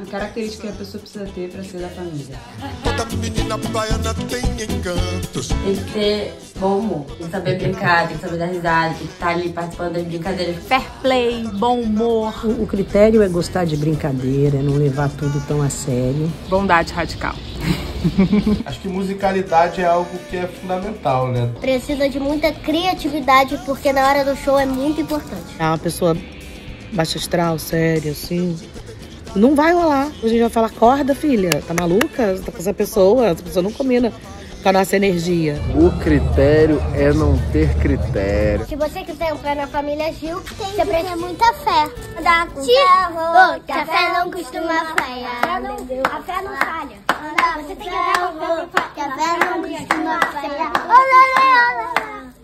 uma característica que a pessoa precisa ter para ser da família. Toda menina baiana tem encantos. Tem que ter bom humor, tem que saber brincar, tem que saber dar risada, tem que estar ali participando das brincadeiras. Fair play, bom humor. O critério é gostar de brincadeira, é não levar tudo tão a sério. Bondade radical. Acho que musicalidade é algo que é fundamental, né? Precisa de muita criatividade, porque na hora do show é muito importante. É uma pessoa baixa astral, séria, assim, não vai rolar. A gente vai falar, acorda, filha, tá maluca? Você tá com essa pessoa não combina com a nossa energia. O critério é não ter critério. Se você quiser entrar na família Gil, você precisa ter muita fé. Andar com terror, que a fé não costuma falhar. A fé não falha. Você tem que andar com fé, que a fé não costuma falhar.